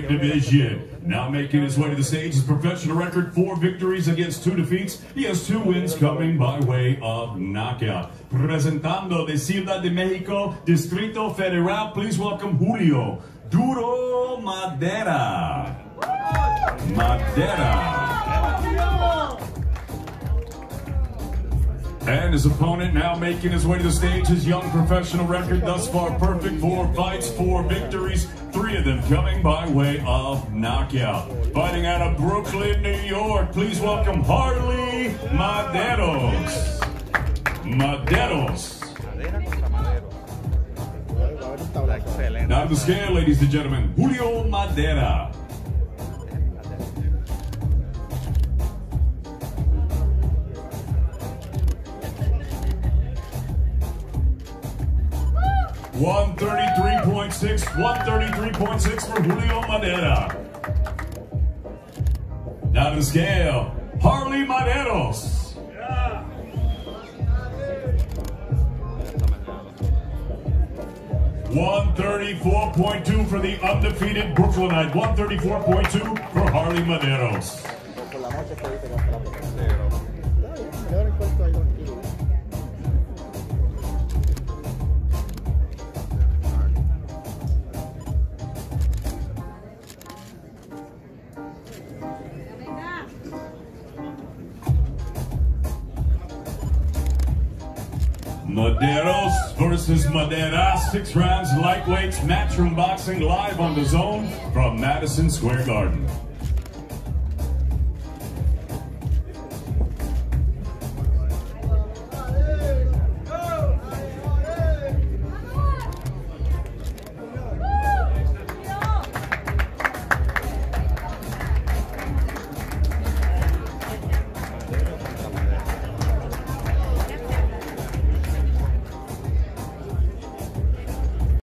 division. Now making his way to the stage, his professional record, 4 victories against 2 defeats. He has 2 wins coming by way of knockout. Presentando de Ciudad de Mexico, Distrito Federal, please welcome Julio, Duro Madera. And his opponent now making his way to the stage, his young professional record thus far perfect, 4 fights, 4 victories, 3 of them coming by way of knockout. Fighting out of Brooklyn, New York, please welcome Harley Mederos. Now to the scale, ladies and gentlemen, Julio Madera. 133.6 for Julio Madera. Now to the scale, Harley Mederos. 134.2 for the undefeated Brooklynite. 134.2 for Harley Mederos. Mederos versus Madera, 6 rounds lightweights, matchroom boxing live on the Zone from Madison Square Garden.